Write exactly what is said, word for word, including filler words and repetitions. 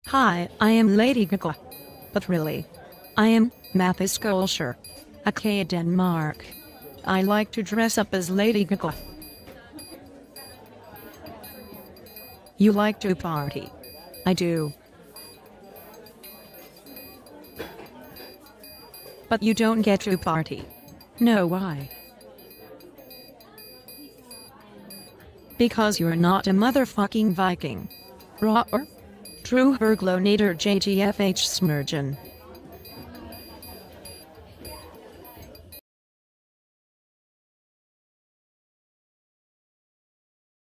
Hi, I am Lady Gaga. But really, I am Mathis Kolscher. A Denmark. I like to dress up as Lady Gaga. You like to party. I do. But you don't get to party. No, why? Because you're not a motherfucking Viking. Roar. True Herglonator J G F H Smurgeon.